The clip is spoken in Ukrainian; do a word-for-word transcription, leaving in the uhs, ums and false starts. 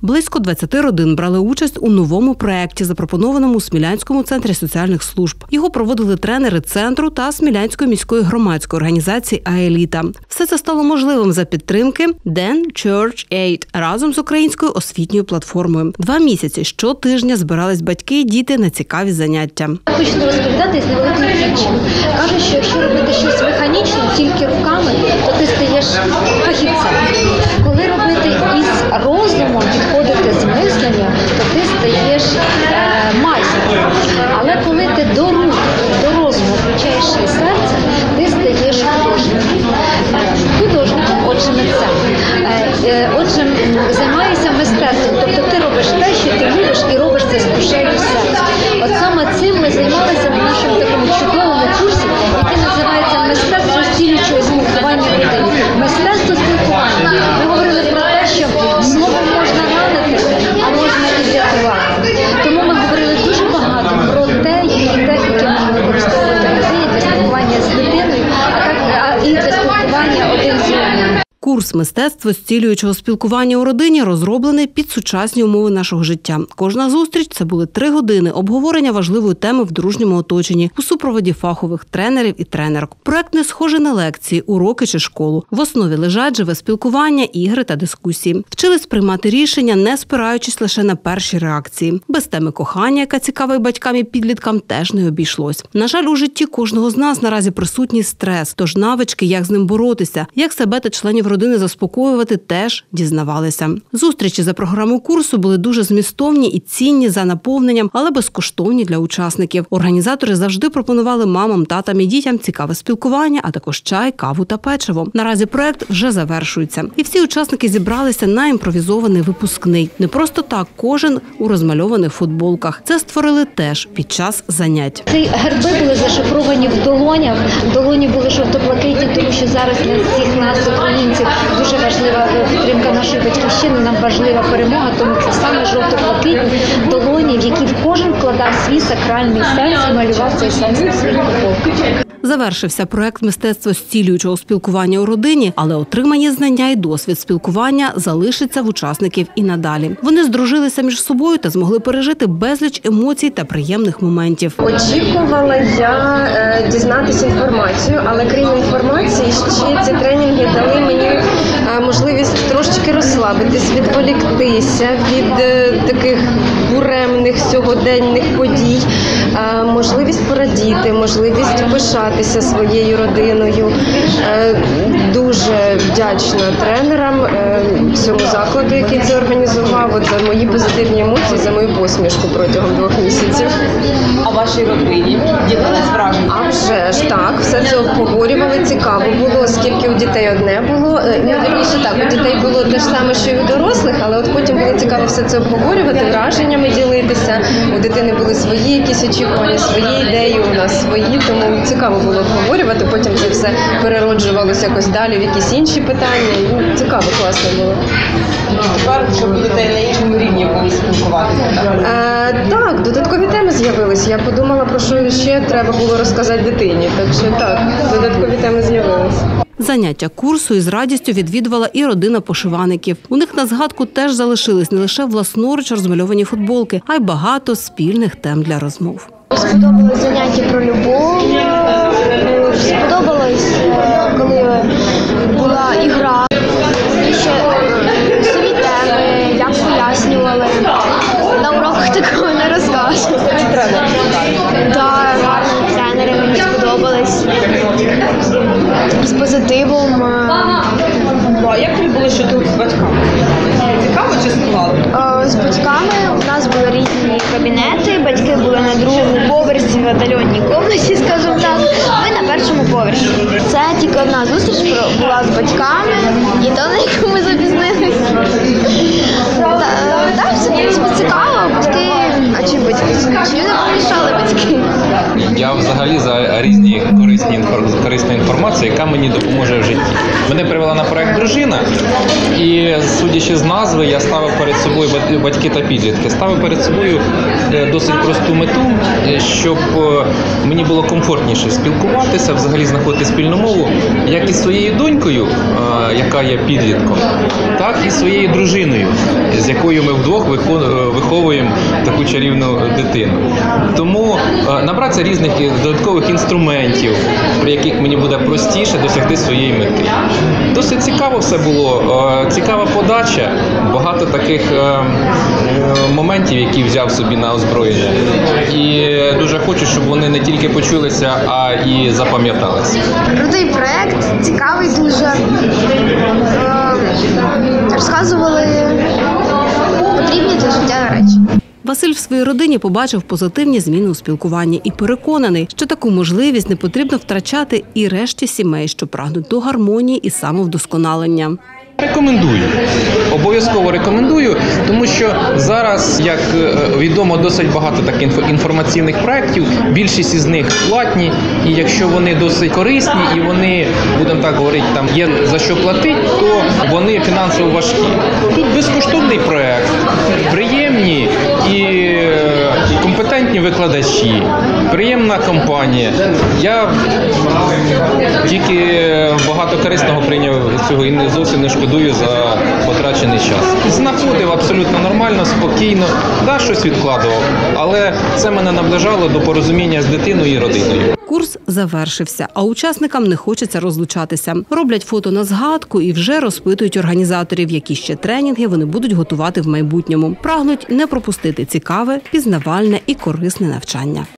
Близько двадцяти родин брали участь у новому проєкті, запропонованому у Смілянському центрі соціальних служб. Його проводили тренери центру та Смілянської міської громадської організації «Аеліта». Все це стало можливим за підтримки Den Church Aid разом з українською освітньою платформою. Два місяці щотижня збирались батьки і діти на цікаві заняття. Хочу розповідати з невеликою притчею. Кажуть, що якщо робити щось механічно, тільки руками, то ти стаєш фахівцем. Коли робити із розумом, підходити з мисленням, то ти стаєш е, майстром. Але коли ти до рук, до розуму включаєш ще серце, ти стаєш художником. Художником, отже, митцем. Е, отже, займаєшся мистецтвом. Тобто ти робиш те, що ти любиш, і робиш це з душею і серцем. От саме цим ми займалися на нашому такому чудовому курсі, який називається «Мистецтво зцілюючого спілкування людей». Мистецтво спілкування. Ми говорили про те, що словом можна ранити, а можна і врятувати. Тому ми говорили дуже багато про те, які техніки можна використовувати в родині для спілкування з дитиною, а, так, а і для спілкування один з одним. Курс «Мистецтво зцілюючого спілкування у родині» розроблений під сучасні умови нашого життя. Кожна зустріч – це були три години обговорення важливої теми в дружньому оточенні у супроводі фахових тренерів і тренерок. Проект не схожий на лекції, уроки чи школу. В основі лежать живе спілкування, ігри та дискусії. Вчились приймати рішення, не спираючись лише на перші реакції. Без теми кохання, яка цікава і батькам і підліткам, теж не обійшлось. На жаль, у житті кожного з нас наразі присутній стрес, тож навички, як з ним боротися, як себе та членів родини заспокоювати, теж дізнавалися. Зустрічі за програмою курсу були дуже змістовні і цінні за наповненням, але безкоштовні для учасників. Організатори завжди пропонували мамам, татам і дітям цікаве спілкування, а також чай, каву та печиво. Наразі проект вже завершується. І всі учасники зібралися на імпровізований випускний. Не просто так, кожен у розмальованих футболках. Це створили теж під час занять. Ці герби були зашифровані в долонях. Долоні були жовто-блакитні, тому що зараз для всіх нас, українців, дуже важлива підтримка нашої батьківщини, нам важлива перемога, тому це саме жовто-блакитні долоні, в які кожен вкладав свій сакральний сенс і малював цей сенс на своїх футболках. Завершився проект «Мистецтво зцілюючого спілкування у родині», але отримані знання і досвід спілкування залишаться в учасників і надалі. Вони здружилися між собою та змогли пережити безліч емоцій та приємних моментів. Очікувала я е, дізнатися інформацію, але крім інформації, ще ці тренінги дали мені е, можливість трошечки розслабитись, відволіктися від е, таких буремних сьогоденних подій, е, можливість порадіти, можливість пишатися своєю родиною. Е, дуже вдячна тренерам, е, цьому закладу, який це організував, от за мої позитивні емоції, за мою посмішку протягом двох місяців. А вашій родині ділились враження? А вже ж так, все це обговорювали, цікаво було, оскільки у дітей одне було. Ну, вірніше так, у дітей було те ж саме, що і у дорослих, але от потім було цікаво все це обговорювати, враженнями ділитися. У дитини були свої якісь очікування, свої ідеї, у нас свої, тому цікаво було обговорювати, потім це все перероджувалося якось далі в якісь інші питання. Ну, цікаво, класно було. Тепер, щоб дітей на іншому рівні будуть спілкуватися, так? Е, так, додаткові теми з'явилися. Я подумала, про що ще треба було розказати дитині. Так що так, додаткові теми з'явилися. Заняття курсу із радістю відвідувала і родина пошивальників. У них на згадку теж залишились не лише власноруч розмальовані футболки, а й багато спільних тем для розмов. Сподобалось заняття про любов, сподобалось, коли була ігра, ще нові теми, як пояснювали. На уроках такого не розказували. Так, гарні тренери, мені сподобались. З позитивом. А як тобі було, що тут з батьками? Цікаво чи складно? З батьками у нас були різні кабінети, батьки були на другому поверсі в отдалённій кімнаті, скажімо так, ми на першому поверсі. Це тільки одна зустріч була з батьками, і то, на яку ми запізнилися. Так, все було цікаво, батьки, а чи батьки, чи не помішали батьки? Я взагалі за різні корисні корисну інформацію. інформацію, яка мені допоможе в житті. Мене привела на проект дружина, і судячи з назви, я ставив перед собою батьки та підлітки. Ставив перед собою досить просту мету, щоб мені було комфортніше спілкуватися, взагалі знаходити спільну мову, як із своєю донькою, яка є підлітком, так і своєю дружиною, з якою ми вдвох виховуємо таку чарівну дитину. Тому набратися різних додаткових інструментів, при яких мені буде простіше досягти своєї мети. Досить цікаво все було, цікава подача, багато таких моментів, які взяв собі на озброєння. І дуже хочу, щоб вони не тільки почулися, а і запам'яталися. Крутий проєкт, цікавий дуже. Розказували потрібні для життя речі. Василь в своїй родині побачив позитивні зміни у спілкуванні і переконаний, що таку можливість не потрібно втрачати і решті сімей, що прагнуть до гармонії і самовдосконалення. Рекомендую. Обов'язково рекомендую, тому що зараз, як відомо, досить багато таких інформаційних проєктів, більшість із них платні, і якщо вони досить корисні і вони, будемо так говорити, там є за що платити, то вони фінансово важкі. Тут безкоштовний проєкт, приємні і компетентні викладачі, приємна компанія. Я тільки багато корисного прийняв з цього і зовсім не шкодую за потрачений час. Знаходив абсолютно нормально, спокійно, да, щось відкладував, але це мене наближало до порозуміння з дитиною і родиною. Курс завершився, а учасникам не хочеться розлучатися. Роблять фото на згадку і вже розпитують організаторів, які ще тренінги вони будуть готувати в майбутньому. Прагнуть не пропустити цікаве, пізнавальне і корисне навчання.